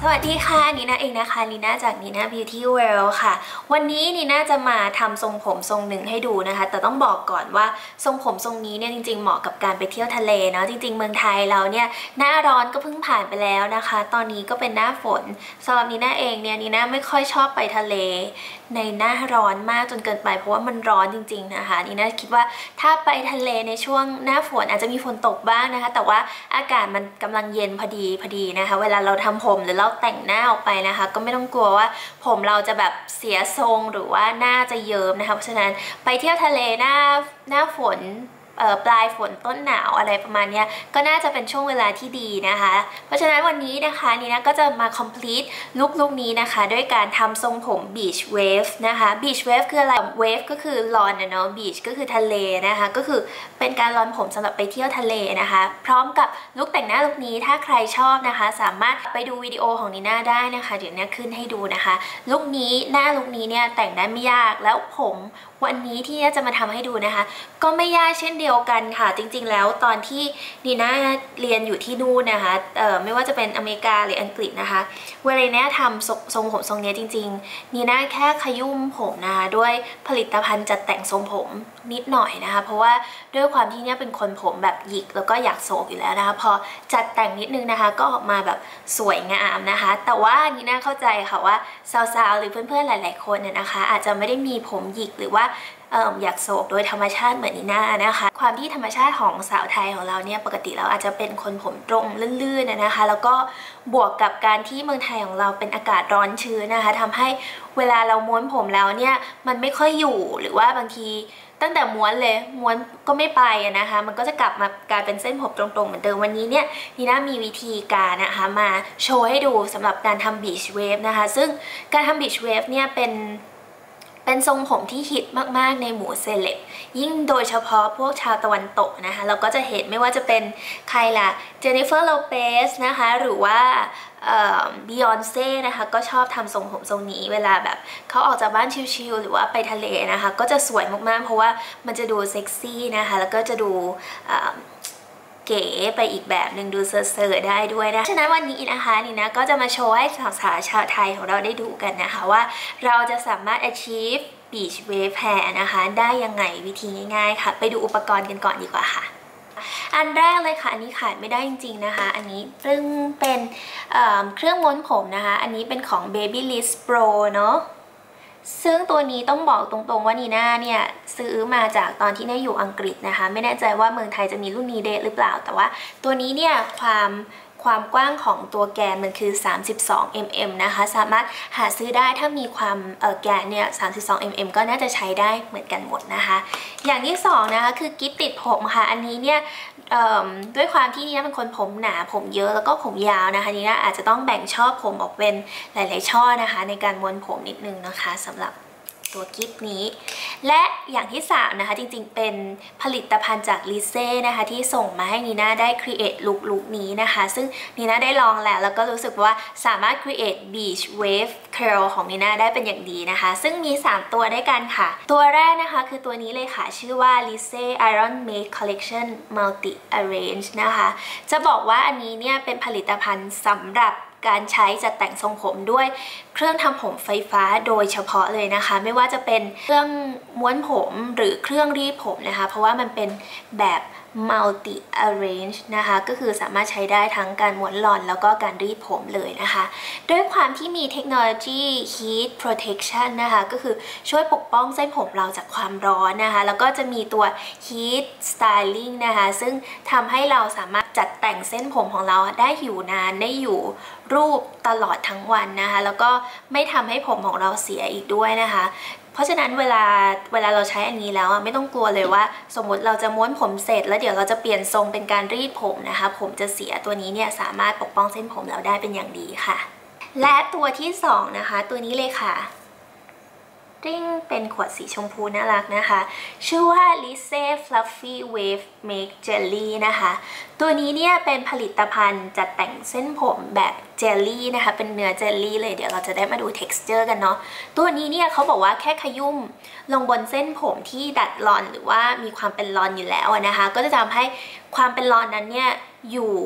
วัสดีค่ะนีน่าเองนะคะนีน่าจากนีน่า Beauty World ค่ะวันนี้นีน่าจะมาทำทรงผมทรงหนึ่งให้ดูนะคะแต่ต้องบอกก่อนว่าทรงผมทรงนี้เนี่ยจริงๆเหมาะกับการไปเที่ยวทะเลเนาะจริงๆเมืองไทยเราเนี่ยหน้าร้อนก็เพิ่งผ่านไปแล้วนะคะตอนนี้ก็เป็นหน้าฝนสำหรับนีน่าเองเนี่ยนีน่าไม่ค่อยชอบไปทะเลในหน้าร้อนมากจนเกินไปเพราะว่ามันร้อนจริงๆนะคะนีน่าคิดว่าถ้าไปทะเลในช่วงหน้าฝนอาจจะมีฝนตกบ้างนะคะแต่ว่าอากาศมันกำลังเย็นพอดีนะคะเวลาเราทำผมหรือเราแต่งหน้าออกไปนะคะก็ไม่ต้องกลัวว่าผมเราจะแบบเสียทรงหรือว่าหน้าจะเยิ้มนะคะเพราะฉะนั้นไปเที่ยวทะเลหน้าฝนปลายฝนต้นหนาวอะไรประมาณนี้ก็น่าจะเป็นช่วงเวลาที่ดีนะคะเพราะฉะนั้นวันนี้นะคะนีน่าก็จะมา complete ลุคนี้นะคะด้วยการทำทรงผม beach wave นะคะ beach wave คืออะไร wave ก็คือลอนนะเนาะ beach ก็คือทะเลนะคะก็คือเป็นการลอนผมสำหรับไปเที่ยวทะเลนะคะพร้อมกับลุคแต่งหน้าลุคนี้ถ้าใครชอบนะคะสามารถไปดูวิดีโอของนีน่าได้นะคะเดี๋ยวนี้ขึ้นให้ดูนะคะลุคนี้หน้าลุคนี้เนี่ยแต่งได้ไม่ยากแล้วผมวันนี้ที่จะมาทำให้ดูนะคะก็ไม่ยากเช่นเดียวกันค่ะจริงๆแล้วตอนที่นีน่าเรียนอยู่ที่นู่นนะคะไม่ว่าจะเป็นอเมริกาหรืออังกฤษนะคะเวลาเนี่ยทำทรงผมทรงนี้จริงๆนีน่าแค่ขยุ่มผมนะคะด้วยผลิตภัณฑ์จัดแต่งทรงผมนิดหน่อยนะคะเพราะว่าด้วยความที่เนี่ยเป็นคนผมแบบหยิกแล้วก็อยากโศกอยู่แล้วนะคะพอจัดแต่งนิดนึงนะคะก็ออกมาแบบสวยงามนะคะแต่ว่านีน่าเข้าใจค่ะว่าสาวๆหรือเพื่อนๆหลายๆคนเนี่ยนะคะอาจจะไม่ได้มีผมหยิกหรือว่าอยากโศกโดยธรรมชาติเหมือนนีน่านะคะความที่ธรรมชาติของสาวไทยของเราเนี่ยปกติเราอาจจะเป็นคนผมตรงลื่นๆนะคะแล้วก็บวกกับการที่เมืองไทยของเราเป็นอากาศร้อนชื้นนะคะทำให้เวลาเราม้วนผมแล้วเนี่ยมันไม่ค่อยอยู่หรือว่าบางทีตั้งแต่ม้วนก็ไม่ไปนะคะมันก็จะกลับมากลายเป็นเส้นผมตรงๆเหมือนเดิมวันนี้เนี่ยนีน่ามีวิธีการนะคะมาโชว์ให้ดูสำหรับการทำ beach wave นะคะซึ่งการทำ beach wave เนี่ยเป็นทรงผมที่ฮิตมากๆในหมู่เซเลบยิ่งโดยเฉพาะพวกชาวตะวันตกนะคะเราก็จะเห็นไม่ว่าจะเป็นใครล่ะเจนนิเฟอร์โลเปสนะคะหรือว่าบิยอนเซ่นะคะก็ชอบทำทรงผมทรงนี้เวลาแบบเขาออกจากบ้านชิลๆหรือว่าไปทะเลนะคะก็จะสวยมากๆเพราะว่ามันจะดูเซ็กซี่นะคะแล้วก็จะดูเก๋ไปอีกแบบหนึ่งดูเซอร์ได้ด้วยนะฉะนั้นวันนี้นะคะนี่นะก็จะมาโชว์ให้สาวๆชาวไทยของเราได้ดูกันนะคะว่าเราจะสามารถ achieve beach wave hair นะคะได้ยังไงวิธีง่ายๆค่ะไปดูอุปกรณ์กันก่อนดีกว่าค่ะอันแรกเลยค่ะอันนี้ขาดไม่ได้จริงๆนะคะอันนี้ซึ่งเป็นเครื่องม้วนผมนะคะอันนี้เป็นของ Babyliss Pro เนาะซึ่งตัวนี้ต้องบอกตรงๆว่านีน่าเนี่ยซื้อมาจากตอนที่น่าอยู่อังกฤษนะคะไม่แน่ใจว่าเมืองไทยจะมีรุ่นนี้เดทหรือเปล่าแต่ว่าตัวนี้เนี่ยความกว้างของตัวแกนมันคือ32 mm นะคะสามารถหาซื้อได้ถ้ามีความแกนเนี่ย32 mm ก็น่าจะใช้ได้เหมือนกันหมดนะคะอย่างที่สองนะคะคือกิ๊บติดผมค่ะอันนี้เนี่ยด้วยความที่นี่เป็นคนผมหนาผมเยอะแล้วก็ผมยาวนะคะนี่นะอาจจะต้องแบ่งช่อผมออกเป็นหลายๆช่อนะคะในการม้วนผมนิดนึงนะคะสำหรับตัวกิ๊บนี้และอย่างที่3นะคะจริงๆเป็นผลิตภัณฑ์จากลิเซ่นะคะที่ส่งมาให้นีน่าได้ครีเอทลุคนี้นะคะซึ่งนีน่าได้ลองแล้วก็รู้สึกว่าสามารถครีเอท beach wave curl ของนีน่าได้เป็นอย่างดีนะคะซึ่งมี3ตัวด้วยกันค่ะตัวแรกนะคะคือตัวนี้เลยค่ะชื่อว่า Lisse Iron Make Collection Multi Arrange นะคะจะบอกว่าอันนี้เนี่ยเป็นผลิตภัณฑ์สำหรับการใช้จัดแต่งทรงผมด้วยเครื่องทำผมไฟฟ้าโดยเฉพาะเลยนะคะไม่ว่าจะเป็นเครื่องม้วนผมหรือเครื่องรีดผมนะคะเพราะว่ามันเป็นแบบ multi arrange นะคะก็คือสามารถใช้ได้ทั้งการม้วนลอนแล้วก็การรีดผมเลยนะคะด้วยความที่มีเทคโนโลยี heat protection นะคะก็คือช่วยปกป้องเส้นผมเราจากความร้อนนะคะแล้วก็จะมีตัว heat styling นะคะซึ่งทำให้เราสามารถจัดแต่งเส้นผมของเราได้อยู่นานได้อยู่รูปตลอดทั้งวันนะคะแล้วก็ไม่ทำให้ผมของเราเสียอีกด้วยนะคะเพราะฉะนั้นเวลาเราใช้อันนี้แล้วไม่ต้องกลัวเลยว่าสมมติเราจะม้วนผมเสร็จแล้วเดี๋ยวเราจะเปลี่ยนทรงเป็นการรีดผมนะคะผมจะเสียตัวนี้เนี่ยสามารถปกป้องเส้นผมเราได้เป็นอย่างดีค่ะและตัวที่2นะคะตัวนี้เลยค่ะริ่งเป็นขวดสีชมพูน่ารักนะคะชื่อว่า Lisse Fluffy Wave Make Jelly นะคะตัวนี้เนี่ยเป็นผลิตภัณฑ์จัดแต่งเส้นผมแบบเจลลี่นะคะเป็นเนื้อเจลลี่เลยเดี๋ยวเราจะได้มาดู texture กันเนาะตัวนี้เนี่ยเขาบอกว่าแค่ขยุ่มลงบนเส้นผมที่ดัดลอนหรือว่ามีความเป็นลอนอยู่แล้วนะคะก็จะทำให้ความเป็นลอนนั้นเนี่ยอยู่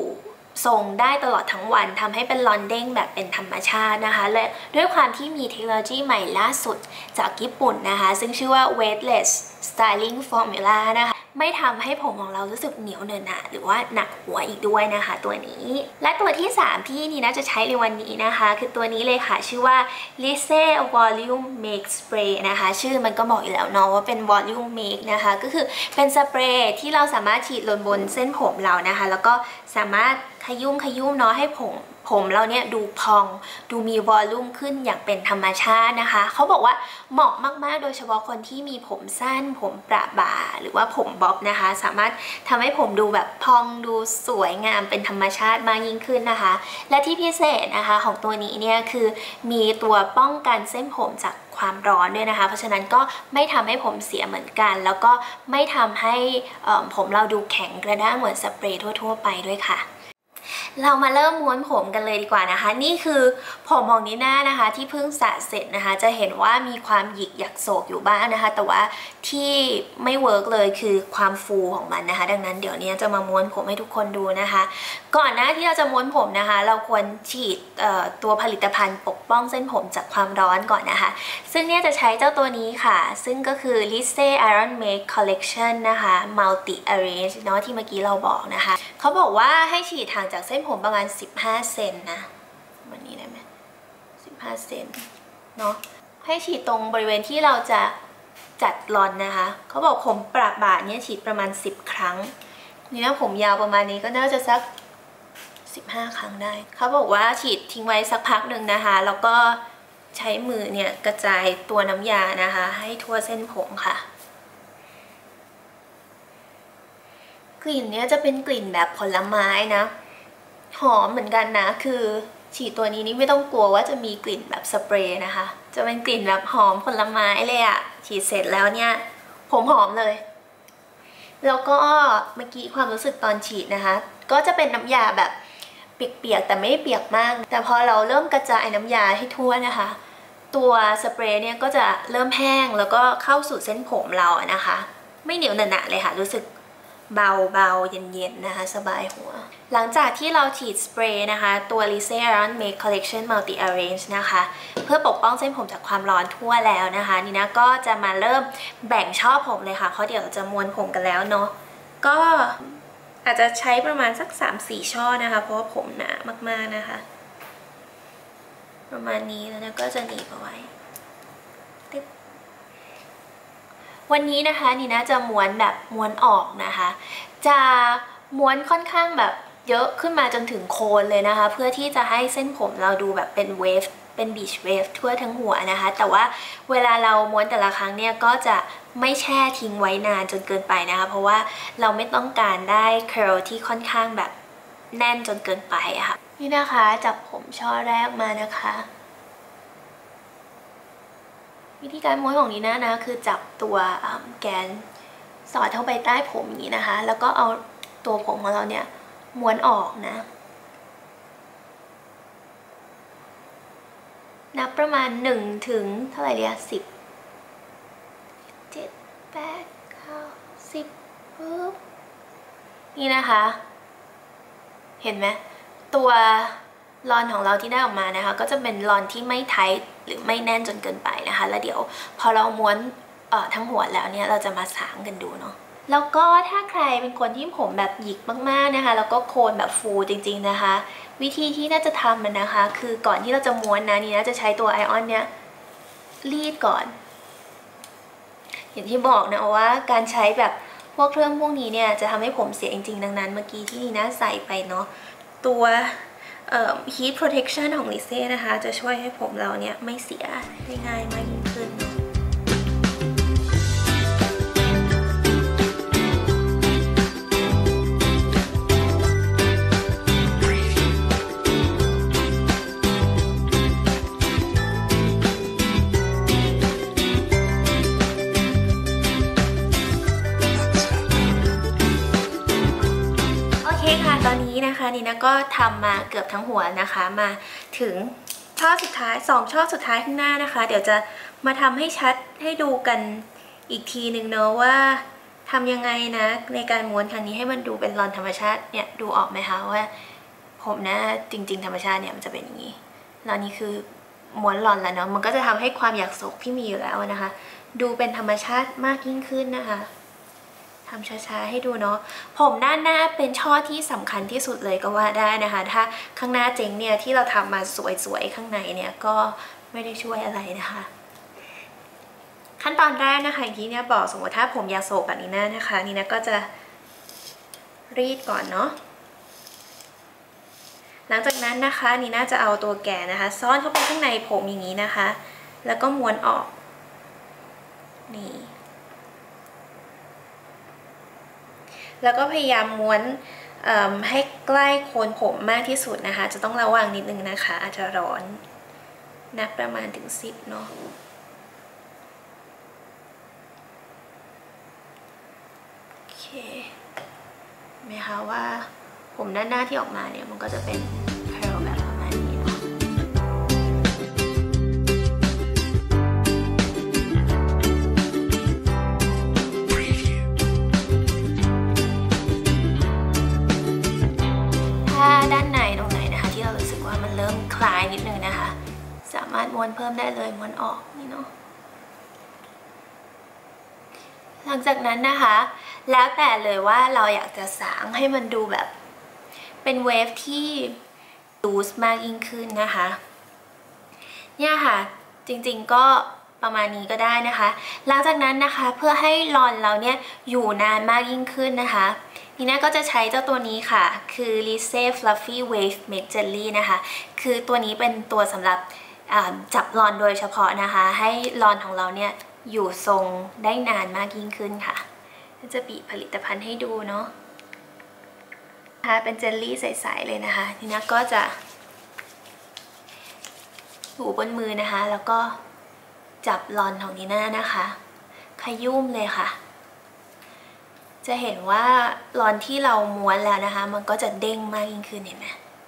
ทรงได้ตลอดทั้งวันทำให้เป็นลอนเด้งแบบเป็นธรรมชาตินะคะและด้วยความที่มีเทคโนโลยีใหม่ล่าสุดจากญี่ปุ่นนะคะซึ่งชื่อว่า weightless styling formula นะคะไม่ทำให้ผมของเรารู้สึกเหนียวเนอะหนะหรือว่าหนักหัวอีกด้วยนะคะตัวนี้และตัวที่3ที่นี่นะจะใช้ในวันนี้นะคะคือตัวนี้เลยค่ะชื่อว่า Lise Volume Make Spray นะคะชื่อมันก็บอกอยู่แล้วเนาะว่าเป็น Volume Make นะคะก็คือเป็นสเปรย์ที่เราสามารถฉีดลงบนเส้นผมเรานะคะแล้วก็สามารถขยุ่มเนาะให้ผมเราเนี่ยดูพองดูมีวอลลุ่มขึ้นอย่างเป็นธรรมชาตินะคะเขาบอกว่าเหมาะมากๆโดยเฉพาะคนที่มีผมสั้นผมประบ่าหรือว่าผมบ๊อบนะคะสามารถทำให้ผมดูแบบพองดูสวยงามเป็นธรรมชาติมากยิ่งขึ้นนะคะและที่พิเศษนะคะของตัวนี้เนี่ยคือมีตัวป้องกันเส้นผมจากความร้อนด้วยนะคะเพราะฉะนั้นก็ไม่ทำให้ผมเสียเหมือนกันแล้วก็ไม่ทำให้ผมเราดูแข็งกระด้างเหมือนสเปรย์ทั่วๆไปด้วยค่ะเรามาเริ่มม้วนผมกันเลยดีกว่านะคะนี่คือผมของนีน่านะคะที่เพิ่งสระเสร็จนะคะจะเห็นว่ามีความหยิกหยักโศกอยู่บ้างนะคะแต่ว่าที่ไม่เวิร์กเลยคือความฟูของมันนะคะดังนั้นเดี๋ยวนี้จะมาม้วนผมให้ทุกคนดูนะคะก่อนหน้าที่เราจะม้วนผมนะคะเราควรฉีดตัวผลิตภัณฑ์ปกป้องเส้นผมจากความร้อนก่อนนะคะซึ่งเนี่ยจะใช้เจ้าตัวนี้ค่ะซึ่งก็คือ Lise Iron Make Collection นะคะ Multi Arrange เนาะที่เมื่อกี้เราบอกนะคะเขาบอกว่าให้ฉีดห่างจากเส้นผมประมาณ15 เซนนะวันนี้ได้ไหม15 เซนเนาะให้ฉีดตรงบริเวณที่เราจะจัดรอนนะคะเขาบอกผมประบ่าเนี่ยฉีดประมาณ10 ครั้งนี่นะผมยาวประมาณนี้ก็น่าจะสัก15 ครั้งได้เขาบอกว่าฉีดทิ้งไว้สักพักหนึ่งนะคะแล้วก็ใช้มือเนี่ยกระจายตัวน้ำยานะคะให้ทั่วเส้นผมค่ะกลิ่นเนี้ยจะเป็นกลิ่นแบบผลไม้นะหอมเหมือนกันนะคือฉีดตัวนี้นี่ไม่ต้องกลัวว่าจะมีกลิ่นแบบสเปรย์นะคะจะเป็นกลิ่นแบบหอมผลไม้เลยอะฉีดเสร็จแล้วเนี่ยผมหอมเลยแล้วก็เมื่อกี้ความรู้สึกตอนฉีดนะคะก็จะเป็นน้ำยาแบบเปียกๆแต่ไม่เปียกมากแต่พอเราเริ่มกระจายน้ำยาให้ทั่วนะคะตัวสเปรย์เนี่ยก็จะเริ่มแห้งแล้วก็เข้าสู่เส้นผมเราอะนะคะไม่เหนียวหนะๆเลยค่ะรู้สึกเบาๆเย็นๆนะคะสบายหัวหลังจากที่เราฉีดสเปรย์นะคะตัว Lise Iron Make Collection Multi Arrange นะคะเพื่อปกป้องเส้นผมจากความร้อนทั่วแล้วนะคะนี่นะก็จะมาเริ่มแบ่งช่อผมเลยค่ะเพราะเดี๋ยวเราจะม้วนผมกันแล้วเนาะก็อาจจะใช้ประมาณสัก 3-4 ช่อนะคะเพราะว่าผมหนามากๆนะคะประมาณนี้แล้วนะก็จะหนีบเอาไว้วันนี้นะคะนี่นะจะม้วนแบบม้วนออกนะคะจะม้วนค่อนข้างแบบเยอะขึ้นมาจนถึงโคนเลยนะคะเพื่อที่จะให้เส้นผมเราดูแบบเป็นเวฟเป็นบีชเวฟทั่วทั้งหัวนะคะแต่ว่าเวลาเราม้วนแต่ละครั้งเนี่ยก็จะไม่แช่ทิ้งไว้นานจนเกินไปนะคะเพราะว่าเราไม่ต้องการได้เคอร์ลที่ค่อนข้างแบบแน่นจนเกินไปค่ะนี่นะคะจับผมช่อแรกมานะคะวิธีการม้วนของนีน่านะคือจับตัวแกนสอดเข้าไปใต้ผมอย่างนี้นะคะแล้วก็เอาตัวผมของเราเนี่ยม้วนออกนะนับประมาณ1 ถึงเท่าไหร่เนี่ย10 7 8 9 10ปุ๊บนี่นะคะเห็นไหมตัวลอนของเราที่ได้ออกมานะคะก็จะเป็นลอนที่ไม่ไทท์หรือไม่แน่นจนเกินไปนะคะแล้วเดี๋ยวพอเราม้วนทั้งหัวแล้วเนี่ยเราจะมาสางกันดูเนาะแล้วก็ถ้าใครเป็นคนที่ผมแบบหยิกมากๆนะคะแล้วก็โคนแบบฟูจริงๆนะคะวิธีที่น่าจะทำมันนะคะคือก่อนที่เราจะม้วนนะนี่นะจะใช้ตัวไอออนเนี่ยรีดก่อนอย่างที่บอกนะว่าการใช้แบบพวกเครื่องพวกนี้เนี่ยจะทำให้ผมเสียจริงๆดังนั้นเมื่อกี้ที่นี่นะใส่ไปเนาะตัวheat protection ของ Lise นะคะจะช่วยให้ผมเราเนี่ยไม่เสียได้ง่ายมากยิ่งขึ้นตอนนี้นะคะนี่นะก็ทำมาเกือบทั้งหัวนะคะมาถึงช่อสุดท้าย2 ช่อสุดท้ายข้างหน้านะคะเดี๋ยวจะมาทำให้ชัดให้ดูกันอีกทีหนึ่งเนอะว่าทำยังไงนะในการม้วนครั้งนี้ให้มันดูเป็นลอนธรรมชาติเนี่ยดูออกไหมคะว่าผมนะจริงๆธรรมชาติเนี่ยมันจะเป็นอย่างนี้แล้วนี่คือม้วนหลอนแล้วเนาะมันก็จะทำให้ความอยากโศกที่มีอยู่แล้วนะคะดูเป็นธรรมชาติมากยิ่งขึ้นนะคะทำช้าๆให้ดูเนาะผมด้านหน้าเป็นช่อที่สำคัญที่สุดเลยก็ว่าได้นะคะถ้าข้างหน้าเจ๊งเนี่ยที่เราทำมาสวยๆข้างในเนี่ยก็ไม่ได้ช่วยอะไรนะคะขั้นตอนแรกนะคะอย่างที่เนี่ยบอกสมมติถ้าผมอยากโศกแบบนี้นะคะนี่นะก็จะรีดก่อนเนาะหลังจากนั้นนะคะนี่น่าจะเอาตัวแก่นะคะซ่อนเข้าไปข้างในผมอย่างนี้นะคะแล้วก็ม้วนออกนี่แล้วก็พยายามม้วนให้ใกล้โคนผมมากที่สุดนะคะจะต้องระวังนิดนึงนะคะอาจจะร้อนนับประมาณถึง10เนาะโอเคไหมคะว่าผมด้านหน้าที่ออกมาเนี่ยมันก็จะเป็นเคอร์ลแบบประมาณนี้เนาะถ้าด้านในตรงไหนนะคะที่เรารู้สึกว่ามันเริ่มคลายนิดนึงนะคะสามารถม้วนเพิ่มได้เลยม้วนออกนี่เนาะหลังจากนั้นนะคะแล้วแต่เลยว่าเราอยากจะสางให้มันดูแบบเป็นเวฟที่ลูสมากยิ่งขึ้นนะคะเนี่ยค่ะจริงๆก็ประมาณนี้ก็ได้นะคะหลังจากนั้นนะคะเพื่อให้ลอนเราเนี่ยอยู่นานมากยิ่งขึ้นนะคะนี่นะก็จะใช้เจ้าตัวนี้ค่ะคือ Lise Fluffy Wave Make Jelly นะคะคือตัวนี้เป็นตัวสำหรับจับลอนโดยเฉพาะนะคะให้ลอนของเราเนี่ยอยู่ทรงได้นานมากยิ่งขึ้นค่ะจะบีบผลิตภัณฑ์ให้ดูเนาะเป็นเจลลี่ใสๆเลยนะคะทีนี้ก็จะถูบนมือนะคะแล้วก็จับลอนของนีน่านะคะขยุ่มเลยค่ะจะเห็นว่าลอนที่เราม้วนแล้วนะคะมันก็จะเด้งมากยิ่งขึ้นเห็นไหม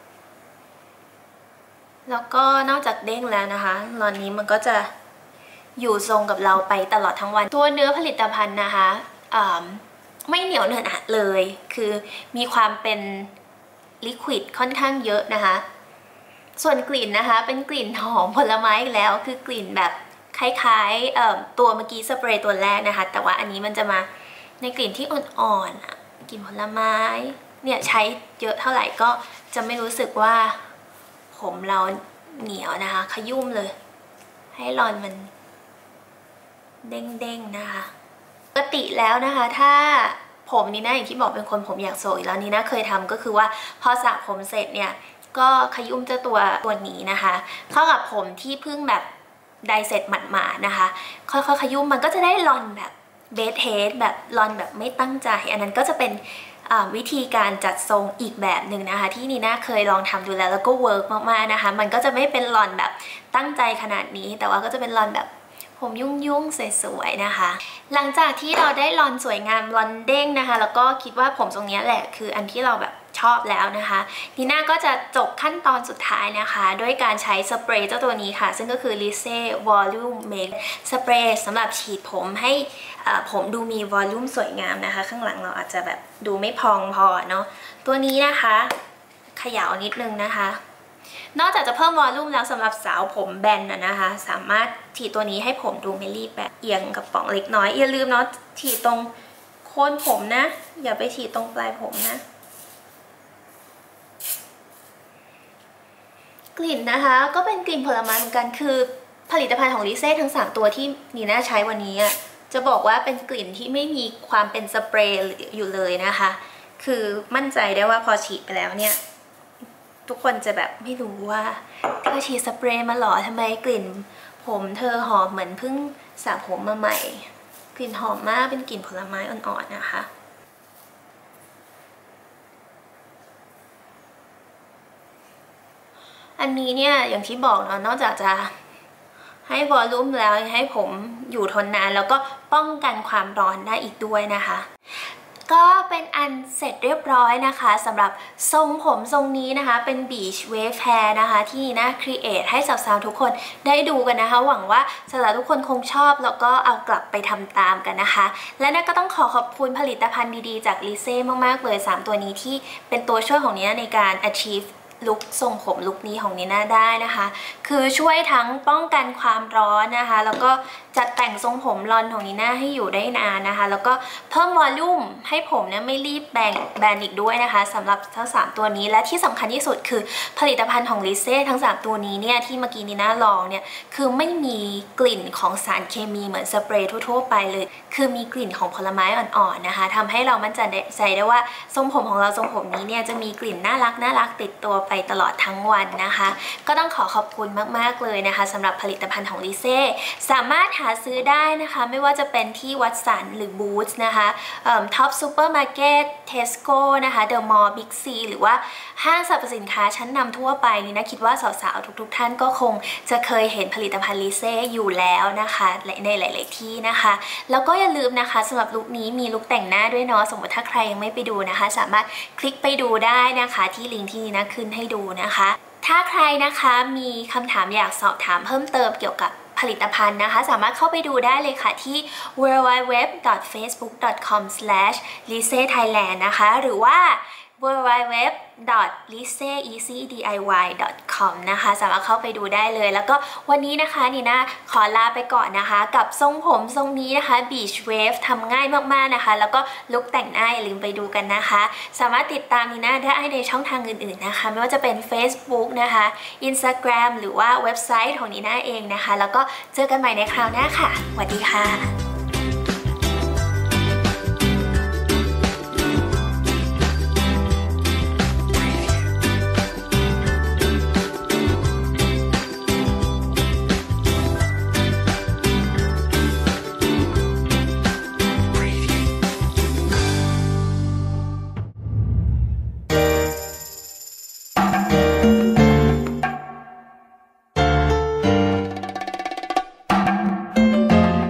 แล้วก็นอกจากเด้งแล้วนะคะลอนนี้มันก็จะอยู่ทรงกับเราไปตลอดทั้งวันตัวเนื้อผลิตภัณฑ์นะคะไม่เหนียวเหนอะหนะเลยคือมีความเป็นลิควิดค่อนข้างเยอะนะคะส่วนกลิ่นนะคะเป็นกลิ่นหอมผลไม้อีกแล้วคือกลิ่นแบบคล้ายๆตัวเมื่อกี้สเปรย์ตัวแรกนะคะแต่ว่าอันนี้มันจะมาในกลิ่นที่อ่อนๆกลิ่นผลไม้เนี่ยใช้เยอะเท่าไหร่ก็จะไม่รู้สึกว่าผมเราเหนียวนะคะขยุ่มเลยให้ลอนมันเด้งๆนะคะปกติแล้วนะคะถ้าผมนี่นะอย่างที่บอกเป็นคนผมอยากโศกแล้วนี่นะเคยทำก็คือว่าพอสระผมเสร็จเนี่ยก็ขยุ่มเจ้าตัวนี้นะคะเข้ากับผมที่เพิ่งแบบไดเสร็จหมาดๆนะคะค่อยๆขยุ่มมันก็จะได้ลอนแบบเบสเฮดแบบลอนแบบไม่ตั้งใจอันนั้นก็จะเป็นวิธีการจัดทรงอีกแบบหนึ่งนะคะที่นีน่าเคยลองทำดูแล้วก็เวิร์กมากๆนะคะมันก็จะไม่เป็นลอนแบบตั้งใจขนาดนี้แต่ว่าก็จะเป็นลอนแบบผมยุ่งๆสวยๆนะคะหลังจากที่เราได้ลอนสวยงามลอนเด้งนะคะแล้วก็คิดว่าผมทรงนี้แหละคืออันที่เราแบบชอบแล้วนะคะนีน่าก็จะจบขั้นตอนสุดท้ายนะคะด้วยการใช้สเปรย์เจ้าตัวนี้ค่ะซึ่งก็คือ Lise Volume Make สเปรย์สำหรับฉีดผมให้ผมดูมีวอลลุ่มสวยงามนะคะข้างหลังเราอาจจะแบบดูไม่พองพอเนาะตัวนี้นะคะเขย่านิดนึงนะคะนอกจากจะเพิ่มวอลลุ่มแล้วสำหรับสาวผมแบนนะคะสามารถฉีดตัวนี้ให้ผมดูไม่รีบแบบเอียงกับป๋องเล็กน้อยอย่าลืมเนาะฉีดตรงโคนผมนะอย่าไปฉีดตรงปลายผมนะกลิ่นนะคะก็เป็นกลิ่นผลไม้เหมือนกันคือผลิตภัณฑ์ของลิเซ่ทั้ง3ตัวที่นีน่าใช้วันนี้จะบอกว่าเป็นกลิ่นที่ไม่มีความเป็นสเปรย์อยู่เลยนะคะคือมั่นใจได้ว่าพอฉีดไปแล้วเนี่ยทุกคนจะแบบไม่รู้ว่าเธอฉีดสเปรย์มาหรอทำไมกลิ่นผมเธอหอมเหมือนเพิ่งสระผมมาใหม่กลิ่นหอมมากเป็นกลิ่นผลไม้อ่อนๆนะคะอันนี้เนี่ยอย่างที่บอกเนาะนอกจากจะให้วอลลุ่มแล้วให้ผมอยู่ทนนานแล้วก็ป้องกันความร้อนได้อีกด้วยนะคะก็เป็นอันเสร็จเรียบร้อยนะคะสำหรับทรงผมทรงนี้นะคะเป็น Beach Wave Hair นะคะที่นีน่าครีเอทให้สาวๆทุกคนได้ดูกันนะคะหวังว่าสาวๆทุกคนคงชอบแล้วก็เอากลับไปทำตามกันนะคะและน่าก็ต้องขอบคุณผลิตภัณฑ์ดีๆจาก Lise มากๆเลย3ตัวนี้ที่เป็นตัวช่วยของนีน่าในการ achieve ลุคทรงผมลุคนี้ของนีน่าได้นะคะคือช่วยทั้งป้องกันความร้อนนะคะแล้วก็จัดแต่งทรงผมลอนของนีน่าให้อยู่ได้นานนะคะแล้วก็เพิ่มวอลลุ่มให้ผมเนี่ยไม่รีบแบนอีกด้วยนะคะสำหรับทั้ง3ตัวนี้และที่สำคัญที่สุดคือผลิตภัณฑ์ของลิเซ่ทั้ง3ตัวนี้เนี่ยที่เมื่อกี้นีน่าลองเนี่ยคือไม่มีกลิ่นของสารเคมีเหมือนสเปรย์ทั่วๆไปเลยคือมีกลิ่นของผลไม้อ่อนๆนะคะทำให้เรามั่นใจได้ว่าทรงผมของเราทรงผมนี้เนี่ยจะมีกลิ่นน่ารักติดตัวไปตลอดทั้งวันนะคะก็ต้องขอบคุณมากๆเลยนะคะสำหรับผลิตภัณฑ์ของลิเซ่สามารถหาซื้อได้นะคะไม่ว่าจะเป็นที่วัตสันหรือบูธนะคะท็อปซูเปอร์มาร์เก็ตเทสโก้นะคะเดอะมอลล์บิ๊กซีหรือว่าห้างสรรพสินค้าชั้นนำทั่วไปนี่นะคิดว่าสาวๆทุกท่านก็คงจะเคยเห็นผลิตภัณฑ์ลิเซ่อยู่แล้วนะคะในหลายๆที่นะคะแล้วก็อย่าลืมนะคะสำหรับลุคนี้มีลุคแต่งหน้าด้วยเนาะสมมติถ้าใครยังไม่ไปดูนะคะสามารถคลิกไปดูได้นะคะที่ลิงก์ที่นี่นะขึ้นให้ดูนะคะถ้าใครนะคะมีคำถามอยากสอบถามเพิ่มเติมเกี่ยวกับผลิตภัณฑ์นะคะสามารถเข้าไปดูได้เลยค่ะที่ www.facebook.com/liseethailand นะคะหรือว่า www.liseeasydiy.com นะคะสามารถเข้าไปดูได้เลยแล้วก็วันนี้นะคะนีน่าขอลาไปก่อนนะคะกับทรงผมทรงนี้นะคะ Beach Wave ทำง่ายมากๆนะคะแล้วก็ลุคแต่งหน้าอย่าลืมไปดูกันนะคะสามารถติดตามนีน่าได้ในช่องทางอื่นๆนะคะไม่ว่าจะเป็น Facebook นะคะ Instagram หรือว่าเว็บไซต์ของนีน่าเองนะคะแล้วก็เจอกันใหม่ในคราวหน้าค่ะสวัสดีค่ะ